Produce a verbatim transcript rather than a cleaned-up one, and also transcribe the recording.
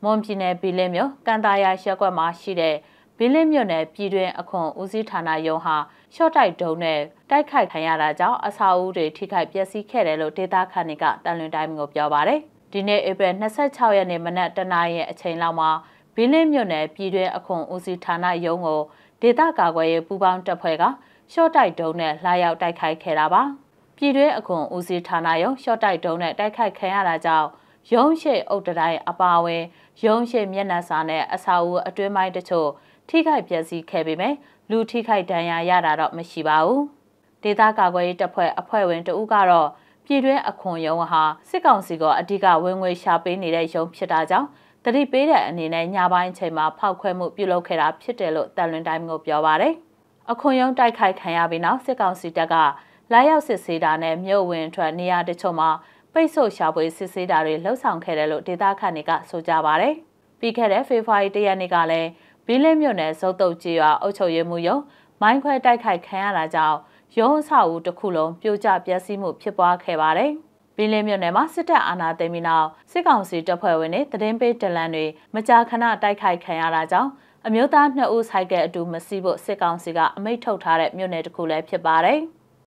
မွန်ပြည်နယ်ဘီလင်းမြို့ကန်တာယာရက်ကွက်မှာရှိတဲ့ဘီလင်းမြို့နယ်ပြည်တွင်းအခွန်ဦးစီးဌာနရုံးဟာရှော့တိုက်တုံးနဲ့တိုက်ခိုက်ခံရတာကြောင့်အဆောက်အဦတွေထိခိုက်ပျက်စီးခဲ့တယ်လို့ဒေသခံတွေကတန်လွင်တိုင်းကိုပြောပါတယ်။ဒီနေ့ဧပြီ၂၆ရက်နေ့မနက်တနာရီအချိန်လောက်မှာဘီလင်းမြို့နယ်ပြည်တွင်းအခွန်ဦးစီးဌာနရုံးကိုဒေသကာကွယ်ရေးပူးပေါင်းတပ်ဖွဲ့ကရှော့တိုက်တုံးနဲ့လာရောက်တိုက်ခိုက်ခဲ့တာပါ။ပြည်တွင်းအခွန်ဦးစီးဌာနရုံးရှော့တိုက်တုံးနဲ့တိုက်ခိုက်ခံရတာကြောင့်ရုံးရှိအုတ်တိုင်းအပါအဝင်ရုံးရှိမျက်နှာစာနဲ့အဆောက်အဦအတွင်းပိုင်းတချို့ထိခိုက်ပျက်စီးခဲ့ပေမဲ့လူထိခိုက်ဒဏ်ရာရတာတော့မရှိပါဘူး။ဒေသကာကွယ်ရေးတပ်ဖွဲ့အဖွဲ့ဝင်တဦးကတော့ပြည်တွင်းအခွန်ရုံးဟာစစ်ကောင်စီကအဓိကဝင်ငွေရှာပေးနေတဲ့ရုံးဖြစ်တာကြောင့်တတိပေးတဲ့အနေနဲ့ညပိုင်းအချိန်မှာဖောက်ခွဲမှုပြုလုပ်ခဲ့တာဖြစ်တယ်လို့တန်လွင်တိုင်းကိုပြောပါတယ်။အခွန်ရုံးတိုက်ခိုက်ခံရပြီးနောက်စစ်ကောင်စီတပ်ကလာရောက်စစ်ဆေးတာနဲ့မြို့ဝင်ထွက်နေရာတချို့မှာပိတ်ဆို့ရှာဖွေစစ်ဆေးတာတွေလှုပ်ဆောင်ခဲ့တယ်လို့ဒေသခံတွေကဆိုကြပါတယ်။ပြီးခဲ့တဲ့ဖေဖော်ဝါရီလရက်နေ့ကလည်းဘီလင်းမြို့နယ်ဇုတ်တုတ်ကြီးရွာအုပ်ချုပ်ရေးမှူးရုံးမိုင်းခွဲတိုက်ခိုက်ခံရတာကြောင့်ရုံးအဆောက်အဦတစ်ခုလုံးပြိုကျပျက်စီးမှုဖြစ်ပွားခဲ့ပါတယ်။ဘီလင်းမြို့နယ်မှာစစ်တပ်အာဏာသိမ်းပြီးနောက်စစ်ကောင်စီတပ်ဖွဲ့ဝင်တွေသတင်းပေးတလန်တွေမကြာခဏတိုက်ခိုက်ခံရတာကြောင့်အမျိုးသားနှစ်ဦးဆိုင်ကအတူမစီးဖို့စစ်ကောင်စီကအမိန့်ထုတ်ထားတဲ့မြို့နယ်တစ်ခုလည်းဖြစ်ပါတယ်။